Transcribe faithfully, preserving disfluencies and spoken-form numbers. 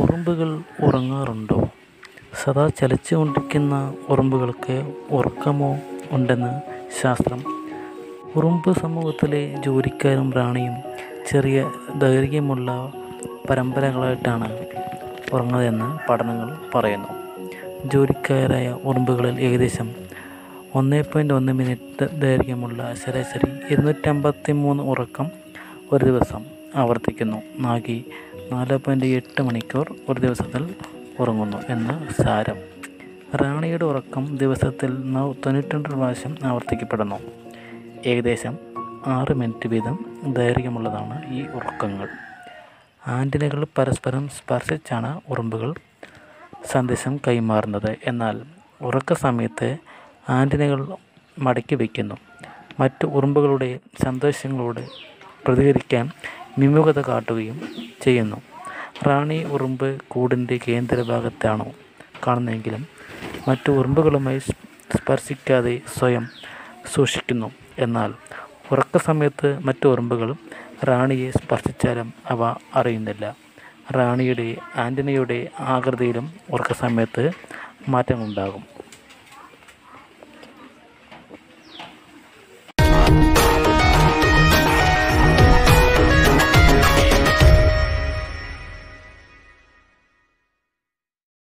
ഉറുമ്പുകൾ ഉറങ്ങാറുണ്ടോ? സദാ ചലിച്ചുകൊണ്ടിരിക്കുന്ന ഉറുമ്പുകൾക്ക് ഉറക്കമോ ഉണ്ടെന്ന് ശാസ്ത്രം. ഉറുമ്പ് സമൂഹത്തിലെ ജോലിക്കാരും റാണിയും ചെറിയ ദൈർഘ്യമുള്ള പരമ്പരകളായിട്ടാണ് ഉറങ്ങുന്നതെന്ന് പഠനങ്ങൾ പറയുന്നു. ജോലിക്കാരായ ഉറുമ്പുകളിൽ ഏകദേശം ഒന്ന് പോയിൻറ്റ് ഒന്ന് മിനിറ്റ് ദൈർഘ്യമുള്ള ശരാശരി ഇരുന്നൂറ്റമ്പത്തി മൂന്ന് ഉറക്കം ഒരു ദിവസം ആവർത്തിക്കുന്നു. നാഗി നാല് പോയിൻറ്റ് എട്ട് മണിക്കൂർ ഒരു ദിവസത്തിൽ ഉറങ്ങുന്നു എന്ന് സാരം. റാണിയുടെ ഉറക്കം ദിവസത്തിൽ തൊണ്ണൂറ്റി രണ്ട് പ്രാവശ്യം ആവർത്തിക്കപ്പെടുന്നു. ഏകദേശം ആറ് മിനിറ്റ് വീതം ദൈർഘ്യമുള്ളതാണ് ഈ ഉറക്കങ്ങൾ. ആൻറ്റിനകൾ പരസ്പരം സ്പർശിച്ചാണ് ഉറുമ്പുകൾ സന്ദേശം കൈമാറുന്നത്. എന്നാൽ ഉറക്ക സമയത്ത് ആൻറ്റിനകൾ മടക്കി വയ്ക്കുന്നു. മറ്റു ഉറുമ്പുകളുടെ സന്ദേശങ്ങളോട് പ്രതികരിക്കാൻ വിമുഖത കാട്ടുകയും ചെയ്യുന്നു. റാണി ഉറുമ്പ് കൂടിൻ്റെ കേന്ദ്രഭാഗത്താണോ കാണുന്നതെങ്കിലും മറ്റു ഉറുമ്പുകളുമായി സ്പർശിക്കാതെ സ്വയം സൂക്ഷിക്കുന്നു. എന്നാൽ ഉറക്ക സമയത്ത് മറ്റു ഉറുമ്പുകൾ റാണിയെ സ്പർശിച്ചാലും അവ അറിയുന്നില്ല. റാണിയുടെ ആൻറ്റിനയുടെ ആകൃതിയിലും ഉറക്ക സമയത്ത് മാറ്റങ്ങളുണ്ടാകും.